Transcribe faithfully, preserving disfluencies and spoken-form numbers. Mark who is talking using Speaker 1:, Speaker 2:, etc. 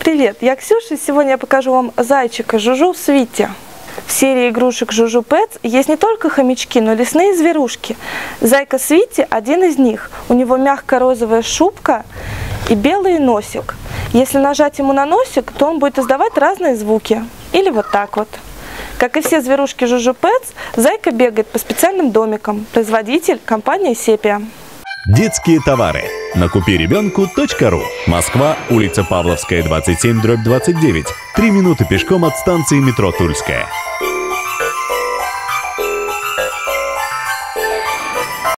Speaker 1: Привет, я Ксюша, и сегодня я покажу вам зайчика Жужу Свити. В серии игрушек Жужу Петс есть не только хомячки, но и лесные зверушки. Зайка Свити один из них. У него мягкая розовая шубка и белый носик. Если нажать ему на носик, то он будет издавать разные звуки. Или вот так вот. Как и все зверушки Жужу Петс, зайка бегает по специальным домикам. Производитель – компания Сепия.
Speaker 2: Детские товары на купи ребенку точка ру. Москва, улица Павловская, двадцать семь, дробь двадцать девять. Три минуты пешком от станции метро Тульская.